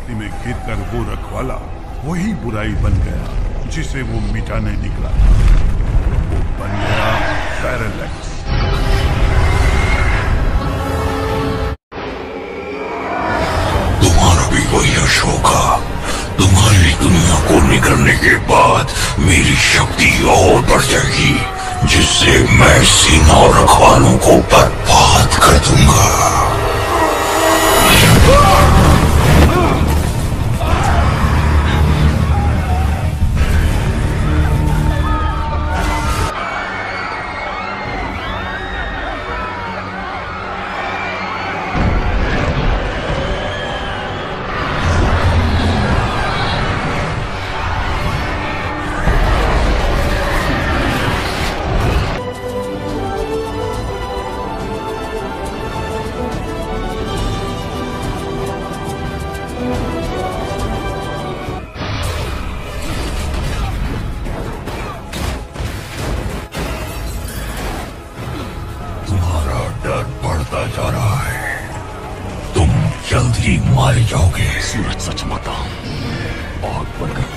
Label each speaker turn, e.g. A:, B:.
A: मस्ती में गिरकर वो रखवाला वही बुराई बन गया जिसे वो मिटाने निकला था। वो बन गया पैरालैक्स।
B: तुम्हारा भी वही यश होगा। तुम्हारी दुनिया को निगलने के बाद मेरी शक्ति और बढ़ जाएगी, जिससे मैं सीना और रखवालों को बर्बाद कर दूंगा। जा रहा है, तुम जल्द ही मारे जाओगे।
C: सूरज सच माता आग बनकर